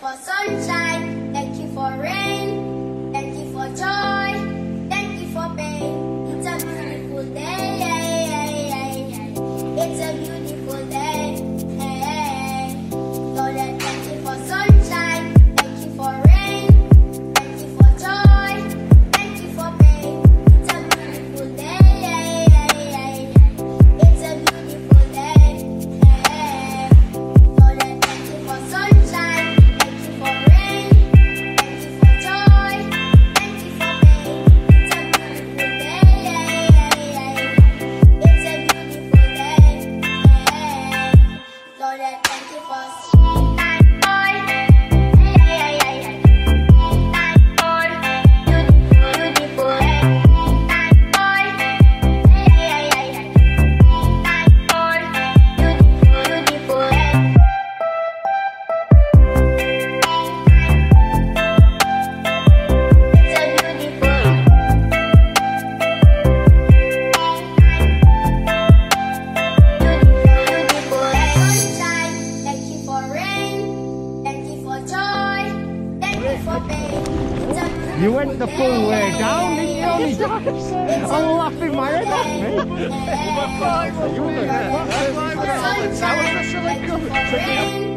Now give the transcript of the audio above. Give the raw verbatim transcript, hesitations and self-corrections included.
for sunshine, thank you for rain, thank you for joy, thank you for pain. It's a beautiful day, it's a beautiful day. Lord, I thank you for sunshine, thank you for rain, thank you for joy, thank you for pain. It's a beautiful day, it's a beautiful day. Lord, I thank you for sunshine, thank you for rain, thank you for joy, thank you for pain. It's a beautiful day, it's a beautiful day. Lord, I thank you for You went the full way down, didn't you? I'm laughing my head off, mate. You were there. That was a silly